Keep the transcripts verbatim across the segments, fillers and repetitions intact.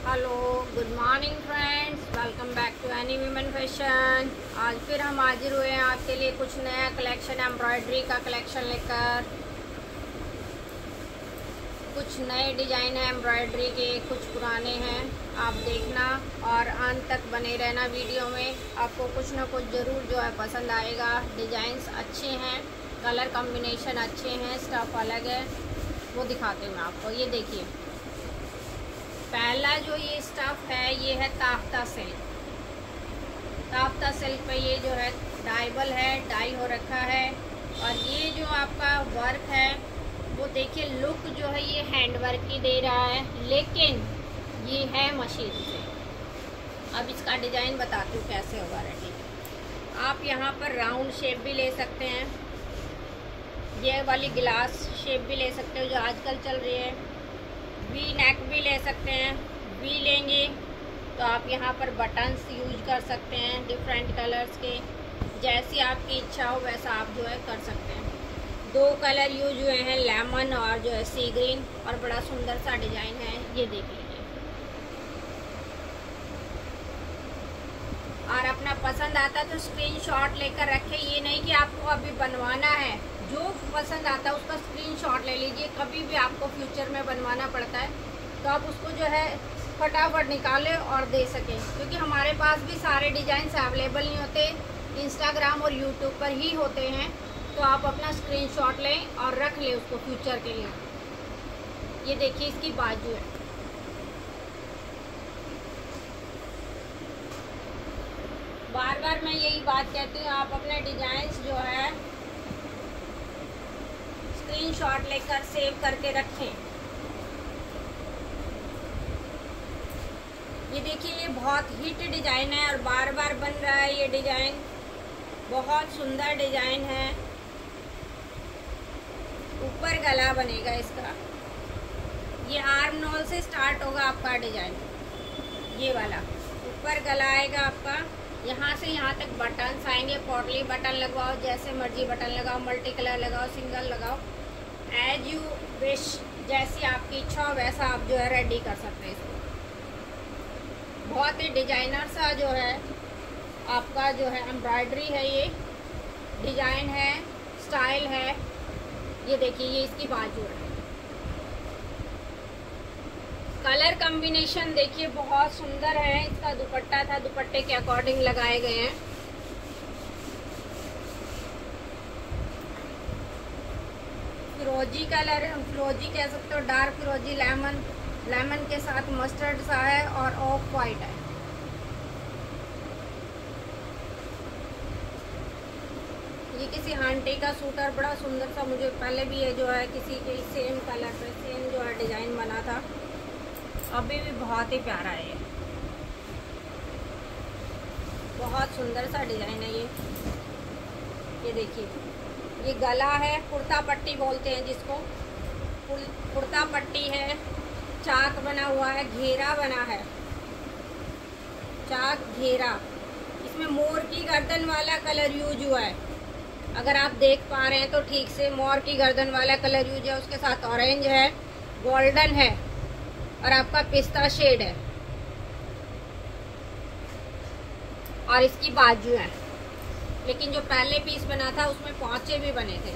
Hello, good morning friends, welcome back to any women fashion. आज फिर हम हाजिर हुए हैं आपके लिए कुछ नया कलेक्शन, एम्ब्रॉयडरी का कलेक्शन लेकर। कुछ नए डिज़ाइन है एम्ब्रॉयडरी के, कुछ पुराने हैं। आप देखना और अंत तक बने रहना वीडियो में। आपको कुछ ना कुछ ज़रूर जो है पसंद आएगा। डिज़ाइंस अच्छे हैं, कलर कॉम्बिनेशन अच्छे हैं, स्टफ़ अलग है, वो दिखाते हैं मैं आपको। ये देखिए, पहला जो ये स्टफ़ है ये है ताफ्ता सिल्क। ताफ्ता सिल्क पे ये जो है डाइबल है, डाई हो रखा है। और ये जो आपका वर्क है वो देखिए, लुक जो है ये हैंड वर्क की दे रहा है, लेकिन ये है मशीन से। अब इसका डिज़ाइन बताती हूँ कैसे होगा रेडी। आप यहाँ पर राउंड शेप भी ले सकते हैं, ये वाली गिलास शेप भी ले सकते हो जो आजकल चल रही है। वी नेक भी ले सकते हैं। वी लेंगे तो आप यहाँ पर बटन्स यूज कर सकते हैं डिफरेंट कलर्स के, जैसी आपकी इच्छा हो वैसा आप जो है कर सकते हैं। दो कलर यूज हुए हैं, लेमन और जो है सी ग्रीन, और बड़ा सुंदर सा डिज़ाइन है, ये देख लीजिए। और अपना पसंद आता तो स्क्रीनशॉट लेकर रखें। ये नहीं कि आपको अभी बनवाना है, जो पसंद आता है उसका स्क्रीनशॉट ले लीजिए। कभी भी आपको फ्यूचर में बनवाना पड़ता है तो आप उसको जो है फटाफट निकालें और दे सकें, क्योंकि हमारे पास भी सारे डिज़ाइंस अवेलेबल नहीं होते, इंस्टाग्राम और यूट्यूब पर ही होते हैं। तो आप अपना स्क्रीनशॉट लें और रख लें उसको फ्यूचर के लिए। ये देखिए, इसकी बाजू है। बार बार मैं यही बात कहती हूँ, आप अपने डिज़ाइंस जो है स्क्रीनशॉट लेकर सेव करके रखें। ये देखिए, ये बहुत हिट डिज़ाइन है और बार बार बन रहा है ये डिज़ाइन। बहुत सुंदर डिज़ाइन है। ऊपर गला बनेगा इसका। ये आर्म नॉल से स्टार्ट होगा आपका डिज़ाइन, ये वाला। ऊपर गला आएगा आपका, यहाँ से यहाँ तक बटन्स आएंगे। पॉटली बटन लगवाओ, जैसे मर्जी बटन लगाओ, मल्टी कलर लगाओ, सिंगल लगाओ, एज यू विश, जैसी आपकी इच्छा हो वैसा आप जो है रेडी कर सकते हैं इसको। बहुत ही डिजाइनर सा जो है आपका जो है एम्ब्रॉयडरी है, ये डिजाइन है, स्टाइल है। ये देखिए, ये इसकी बाजू है। कलर कॉम्बिनेशन देखिए बहुत सुंदर है। इसका दुपट्टा था, दुपट्टे के अकॉर्डिंग लगाए गए हैं। फिरोजी कलर, फिरोजी कह सकते हो, डार्क फिरोजी, लेमन, लेमन के साथ मस्टर्ड सा है और ऑफ वाइट है। ये किसी आंटी का सूटर, बड़ा सुंदर सा। मुझे पहले भी ये जो है किसी के सेम कलर पे सेम जो है डिज़ाइन बना था, अभी भी बहुत ही प्यारा है ये। बहुत सुंदर सा डिज़ाइन है ये। ये देखिए, ये गला है, कुर्ता पट्टी बोलते हैं जिसको, कुर्ता पट्टी है। चाक बना हुआ है, घेरा बना है, चाक घेरा। इसमें मोर की गर्दन वाला कलर यूज हुआ है, अगर आप देख पा रहे हैं तो ठीक से। मोर की गर्दन वाला कलर यूज है, उसके साथ ऑरेंज है, गोल्डन है और आपका पिस्ता शेड है। और इसकी बाजू है, लेकिन जो पहले पीस बना था उसमें पौचे भी बने थे।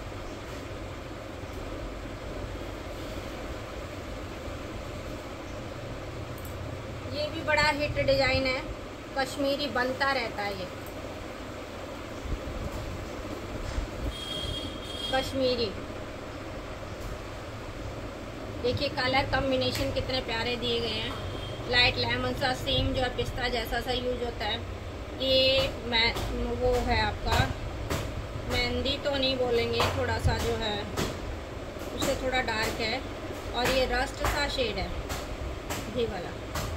ये भी बड़ा हिट डिजाइन है, कश्मीरी बनता रहता है ये कश्मीरी। देखिए कलर कॉम्बिनेशन कितने प्यारे दिए गए हैं। लाइट लेमन सा, सेम जो है पिस्ता जैसा सा यूज होता है। ये मैं वो है आपका मेहंदी तो नहीं बोलेंगे, थोड़ा सा जो है उससे थोड़ा डार्क है। और ये रस्ट सा शेड है, ये वाला।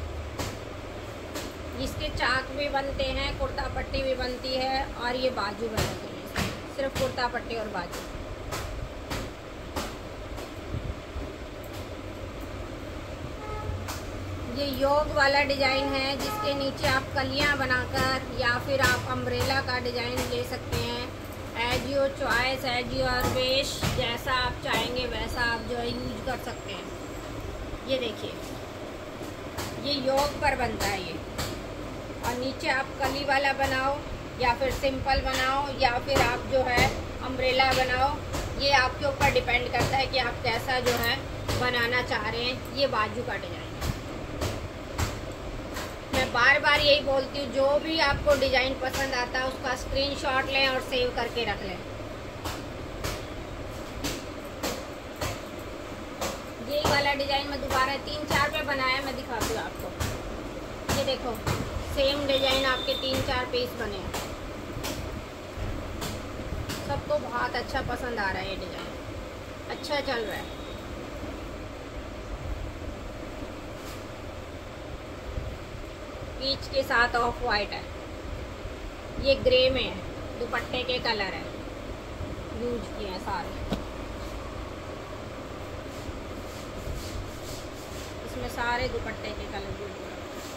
इसके चाक भी बनते हैं, कुर्ता पट्टी भी बनती है, और ये बाजू बनती है, सिर्फ कुर्ता पट्टी और बाजू। ये योग वाला डिज़ाइन है, जिसके नीचे आप कलियां बनाकर या फिर आप अम्ब्रेला का डिज़ाइन ले सकते हैं। As your choice, as your wish, जैसा आप चाहेंगे वैसा आप जो है यूज कर सकते हैं। ये देखिए, ये योग पर बनता है ये। और नीचे आप कली वाला बनाओ या फिर सिंपल बनाओ या फिर आप जो है अम्ब्रेला बनाओ, ये आपके ऊपर डिपेंड करता है कि आप कैसा जो है बनाना चाह रहे हैं। ये बाजू का डिज़ाइन है। मैं बार बार यही बोलती हूँ, जो भी आपको डिज़ाइन पसंद आता है उसका स्क्रीनशॉट लें और सेव करके रख लें। यही वाला डिज़ाइन मैं दोबारा तीन चार पे बनाया, मैं दिखाती हूँ आपको। ये देखो सेम डिज़ाइन आपके तीन चार पीस बने हैं। सबको बहुत अच्छा पसंद आ रहा है ये डिज़ाइन, अच्छा चल रहा है। पीच के साथ ऑफ वाइट है, ये ग्रे में है, दुपट्टे के कलर है यूज किए हैं सारे। इसमें सारे दुपट्टे के कलर यूज हुए।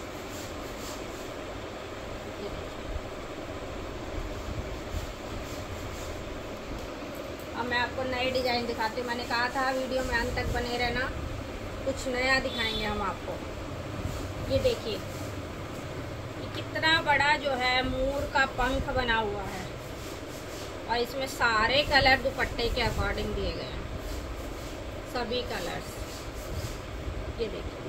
अब मैं आपको नए डिज़ाइन दिखाती हूँ। मैंने कहा था वीडियो में अंत तक बने रहना, कुछ नया दिखाएंगे हम आपको। ये देखिए कितना बड़ा जो है मोर का पंख बना हुआ है और इसमें सारे कलर दुपट्टे के अकॉर्डिंग दिए गए हैं, सभी कलर्स। ये देखिए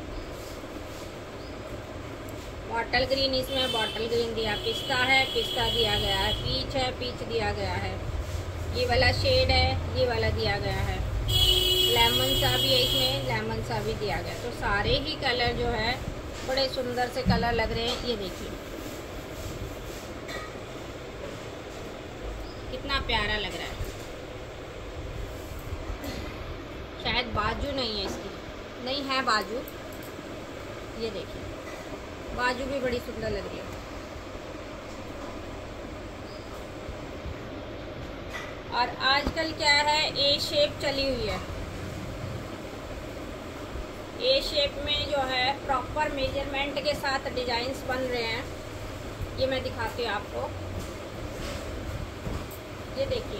बॉटल ग्रीन, इसमें बॉटल ग्रीन दिया, पिस्ता है, पिस्ता दिया गया है, पीच है, पीच दिया गया है, ये वाला शेड है, ये वाला दिया गया है, लेमन सा भी है, इसमें लेमन सा भी दिया गया। तो सारे ही कलर जो है बड़े सुंदर से कलर लग रहे हैं। ये देखिए कितना प्यारा लग रहा है। शायद बाजू नहीं है इसकी, नहीं है बाजू। ये देखिए बाजू भी बड़ी सुंदर लग रही है। और आजकल क्या है, ए शेप चली हुई है। ए शेप में जो है प्रॉपर मेजरमेंट के साथ डिजाइन्स बन रहे हैं। ये मैं दिखाती हूँ आपको। ये देखिए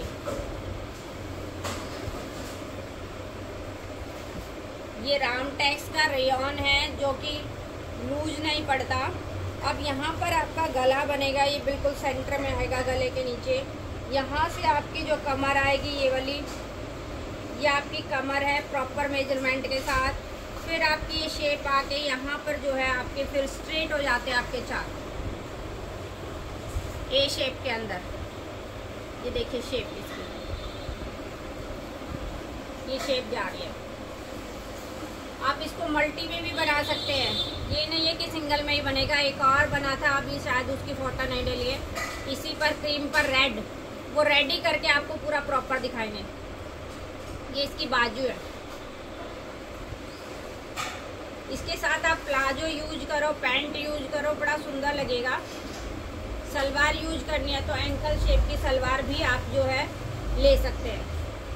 ये रामटेक्स का रेयॉन है जो कि लूज नहीं पड़ता। अब यहाँ पर आपका गला बनेगा, ये बिल्कुल सेंटर में आएगा गले के नीचे। यहाँ से आपकी जो कमर आएगी ये वाली, ये आपकी कमर है प्रॉपर मेजरमेंट के साथ। फिर आपकी ये शेप आके यहाँ पर जो है आपके फिर स्ट्रेट हो जाते हैं आपके चाक ए शेप के अंदर। ये देखिए शेप इसकी, ये शेप जा रही है। आप इसको मल्टी में भी बना सकते हैं, ये नहीं है कि सिंगल में ही बनेगा। एक और बना था अभी, शायद उसकी फोटो नहीं डली है। इसी पर क्रीम पर रेड, वो रेडी करके आपको पूरा प्रॉपर दिखाएंगे। ये इसकी बाजू है। इसके साथ आप प्लाजो यूज करो, पैंट यूज करो, बड़ा सुंदर लगेगा। सलवार यूज करनी है तो एंकल शेप की सलवार भी आप जो है ले सकते हैं।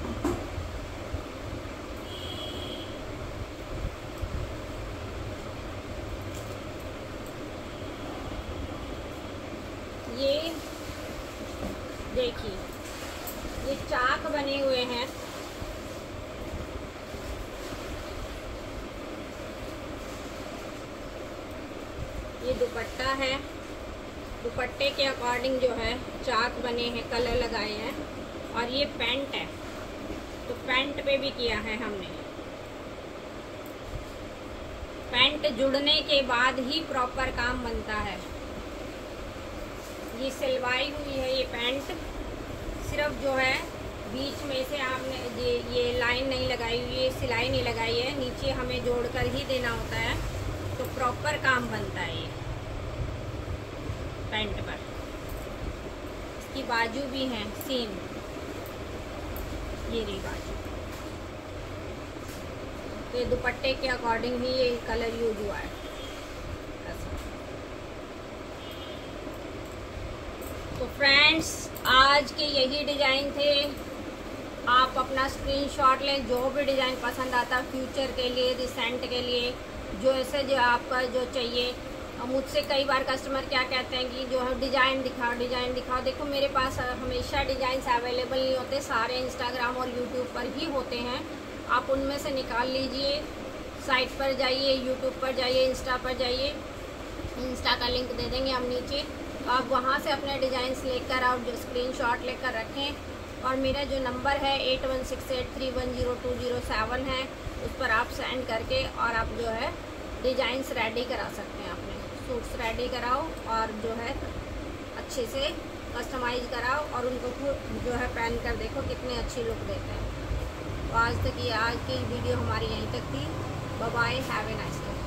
ये देखिए ये चाक बने हुए हैं। ये दुपट्टा है, दुपट्टे के अकॉर्डिंग जो है चाक बने हैं, कलर लगाए हैं। और ये पैंट है, तो पैंट पे भी किया है हमने। पैंट जुड़ने के बाद ही प्रॉपर काम बनता है। ये सिलवाई हुई है ये पैंट, सिर्फ जो है बीच में से आपने ये ये लाइन नहीं लगाई हुई है, सिलाई नहीं लगाई है, नीचे हमें जोड़कर ही देना होता है, तो प्रॉपर काम बनता है ये पैंट पर। इसकी बाजू भी है सेम, ये रही बाजू। तो ये दुपट्टे के अकॉर्डिंग ही ये कलर यूज हुआ है। तो फ्रेंड्स आज के यही डिज़ाइन थे। आप अपना स्क्रीनशॉट लें, जो भी डिज़ाइन पसंद आता फ्यूचर के लिए, रिसेंट के लिए, जो ऐसे जो आपका जो चाहिए। मुझसे कई बार कस्टमर क्या कहते हैं कि जो है डिज़ाइन दिखाओ, डिज़ाइन दिखाओ। देखो मेरे पास हमेशा डिज़ाइंस अवेलेबल नहीं होते, सारे इंस्टाग्राम और यूट्यूब पर ही होते हैं। आप उनमें से निकाल लीजिए, साइट पर जाइए, यूट्यूब पर जाइए, इंस्टा पर जाइए, इंस्टा का लिंक दे देंगे हम नीचे। तो आप वहाँ से अपने डिज़ाइंस लेकर आप जो स्क्रीनशॉट लेकर रखें और मेरा जो नंबर है eight one six eight three one zero two zero seven है, उस पर आप सेंड करके और आप जो है डिज़ाइंस रेडी करा सकते हैं। अपने सूट्स रेडी कराओ और जो है अच्छे से कस्टमाइज़ कराओ और उनको जो है पहन कर देखो कितने अच्छी लुक देते हैं। तो आज तक ये आज की वीडियो हमारी यहीं तक थी। Bye bye, have a nice day.